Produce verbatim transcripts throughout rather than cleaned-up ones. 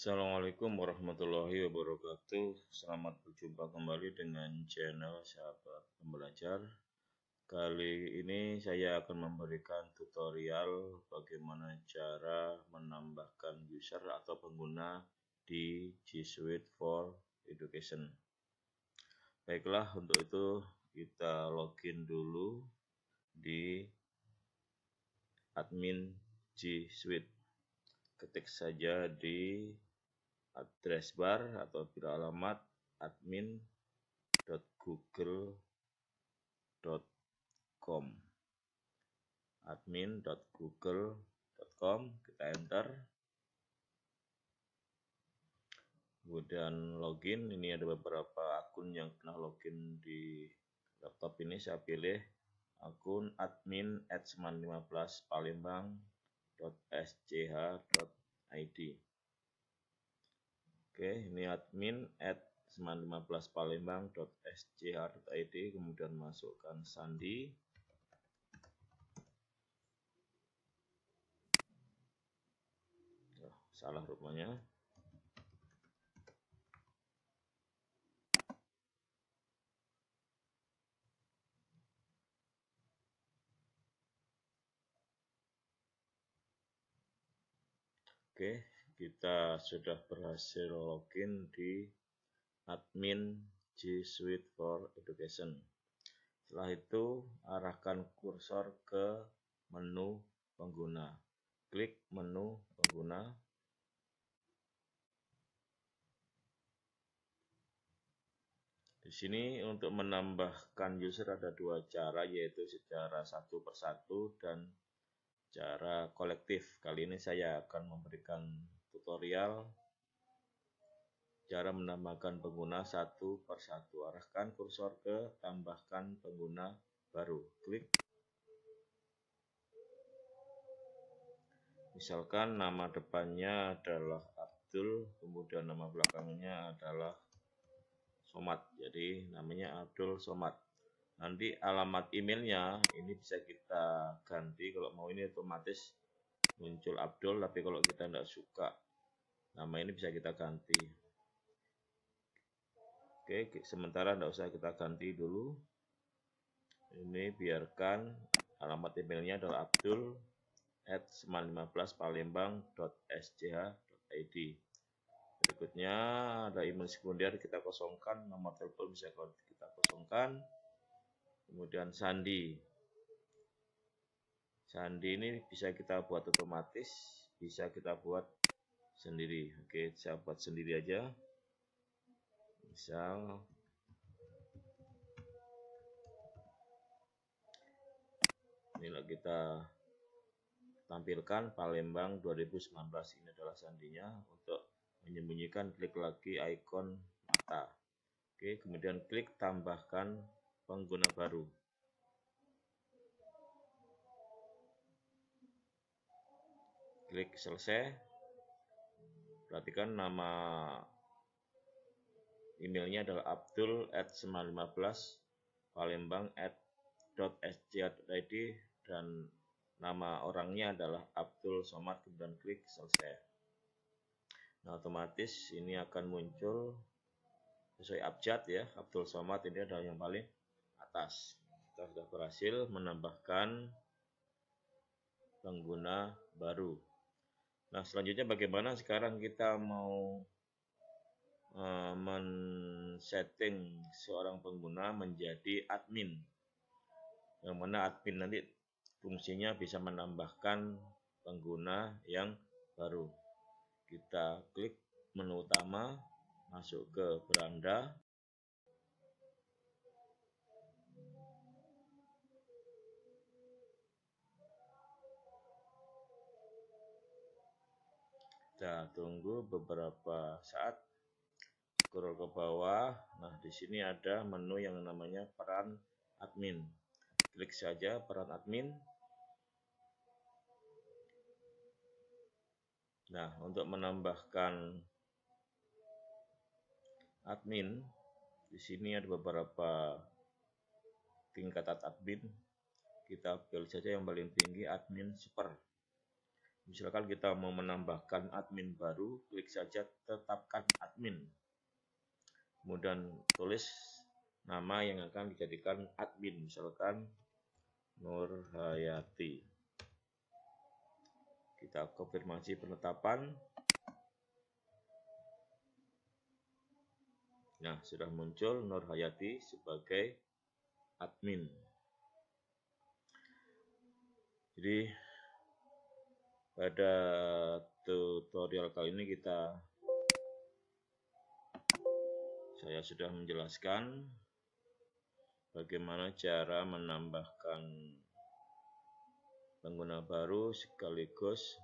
Assalamualaikum warahmatullahi wabarakatuh. Selamat berjumpa kembali dengan channel Sahabat Pembelajar. Kali ini saya akan memberikan tutorial bagaimana cara menambahkan user atau pengguna di G Suite for Education. Baiklah, untuk itu kita login dulu di admin G Suite. Ketik saja di address bar atau bila alamat admin dot google dot com admin dot google dot com, kita enter, kemudian login. Ini ada beberapa akun yang pernah login di laptop ini. Saya pilih akun admin at seman lima belas palembang dot s c h dot i d. Oke, ini admin at seman lima belas palembang dot s c h dot i d, kemudian masukkan sandi. Oh, salah rupanya. Oke, kita sudah berhasil login di admin G Suite for Education. Setelah itu, arahkan kursor ke menu pengguna. Klik menu pengguna. Di sini untuk menambahkan user ada dua cara, yaitu secara satu persatu dan cara kolektif. Kali ini saya akan memberikan tutorial cara menambahkan pengguna satu persatu. Arahkan kursor ke tambahkan pengguna baru. Klik. Misalkan nama depannya adalah Abdul, kemudian nama belakangnya adalah Somad. Jadi namanya Abdul Somad. Nanti alamat emailnya ini bisa kita ganti. Kalau mau ini otomatis muncul Abdul, tapi kalau kita tidak suka nama ini bisa kita ganti. Oke, sementara tidak usah kita ganti dulu. Ini biarkan alamat emailnya adalah abdul at seman lima belas palembang dot s c h dot i d. Berikutnya ada email sekunder, kita kosongkan. Nomor telepon bisa kita kosongkan. Kemudian sandi. Sandi ini bisa kita buat otomatis, bisa kita buat sendiri. Oke, saya buat sendiri aja. Misal inilah kita tampilkan Palembang dua ribu sembilan belas, ini adalah sandinya. Untuk menyembunyikan, klik lagi ikon mata. Oke, kemudian klik tambahkan pengguna baru. Klik selesai. Perhatikan nama emailnya adalah abdul at seman lima belas palembang dot s c h dot i d dan nama orangnya adalah Abdul Somad. Kemudian klik selesai. Nah, otomatis ini akan muncul sesuai abjad ya. Abdul Somad ini adalah yang paling atas. Kita sudah berhasil menambahkan pengguna baru. Nah, selanjutnya bagaimana sekarang kita mau uh, men-setting seorang pengguna menjadi admin. Yang mana admin nanti fungsinya bisa menambahkan pengguna yang baru. Kita klik menu utama, masuk ke beranda. Kita tunggu beberapa saat, scroll ke bawah. Nah, di sini ada menu yang namanya peran admin. Klik saja peran admin. Nah, untuk menambahkan admin, di sini ada beberapa tingkatan admin. Kita pilih saja yang paling tinggi, admin super. Misalkan kita mau menambahkan admin baru, klik saja tetapkan admin. Kemudian tulis nama yang akan dijadikan admin, misalkan Nur Hayati. Kita konfirmasi penetapan. Nah, sudah muncul Nur Hayati sebagai admin. Jadi pada tutorial kali ini kita saya sudah menjelaskan bagaimana cara menambahkan pengguna baru sekaligus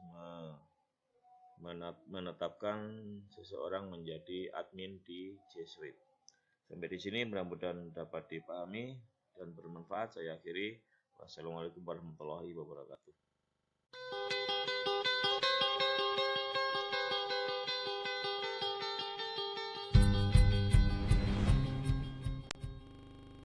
menetapkan seseorang menjadi admin di G Suite. Sampai di sini mudah-mudahan dapat dipahami dan bermanfaat. Saya akhiri. Wassalamualaikum warahmatullahi wabarakatuh.